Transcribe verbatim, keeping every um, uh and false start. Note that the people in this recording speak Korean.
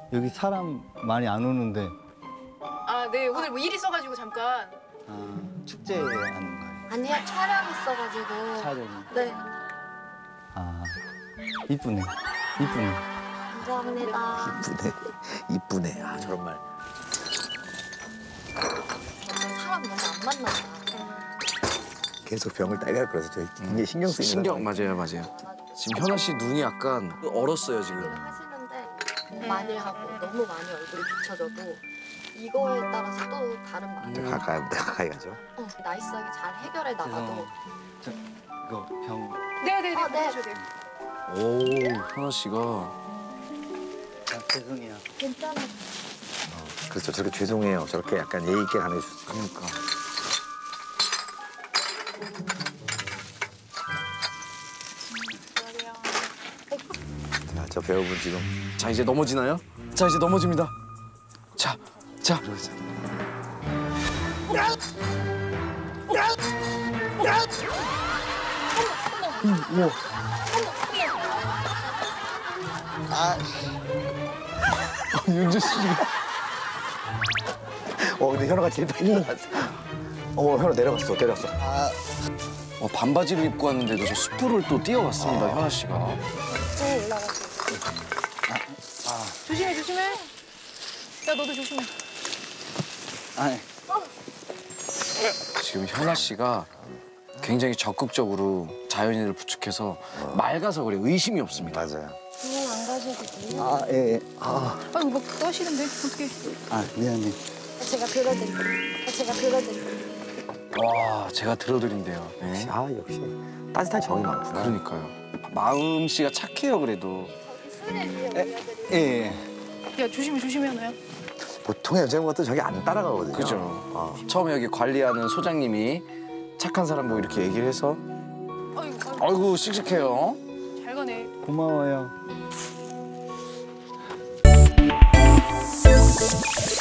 여기 사람 많이 안 오는데. 아, 네. 오늘 뭐 일 있어가지고 잠깐. 아, 축제 하는 거예요? 아니요, 촬영 있어가지고. 촬영이? 네. 아, 이쁘네. 이쁘네. 감사합니다. 이쁘네. 이쁘네. 아, 저런 말. 사람 너무 안 만나나. 계속 병을 딸려 그래서 저 굉장히 신경 쓰이는 신경 맞아요, 맞아요. 지금 현아 씨 눈이 약간 얼었어요 지금. 하시는데 많이 하고 너무 많이 얼굴이 비춰져도 이거에 따라서 또 다른 마음. 가까이 가까이 가죠. 어, 나이스하게 잘 해결해 나가도. 저, 이거 병. 네네네. 아, 네. 보내주세요. 오, 현아 씨가 아, 죄송해요. 괜찮아. 그렇죠. 저렇게 죄송해요. 저렇게 약간 예의 있게 가는 게 좋습니다. 그러니까. 자, 저 배우분 지금 자 이제 넘어지나요? 자 이제 넘어집니다. 자, 자. 우와. 아, 윤주 씨. 어 근데 현아가 제일 빨리 일어났어. 어 현아 내려갔어. 내려갔어. 아, 어, 반바지를 입고 왔는데도 저 숲을 또 뛰어갔습니다, 현아 씨가. 쭉 올라가고. 조심해, 조심해. 야, 너도 조심해. 아, 지금 현아 씨가 굉장히 적극적으로 자연인을 부축해서 맑아서 그래 의심이 없습니다. 맞아요. 그건 안 가셔도 돼요. 아, 예, 예. 아, 아이고, 막 떠시는데 어떡해. 아, 미안해. 제가 들어드릴게요. 제가 들어드릴게요. 와, 제가 들어드린대요. 네. 아 역시 따뜻한 정이 많구나. 그러니까요. 마음씨가 착해요, 그래도. 예, 예. 야, 조심해, 조심해, 하나야. 보통의 여자분 같은 저기 안 따라가거든요. 그죠. 어. 처음에 여기 관리하는 소장님이 착한 사람 뭐 이렇게 얘기를 해서 아이고, 아이고, 아이고 씩씩해요. 잘 가네. 고마워요.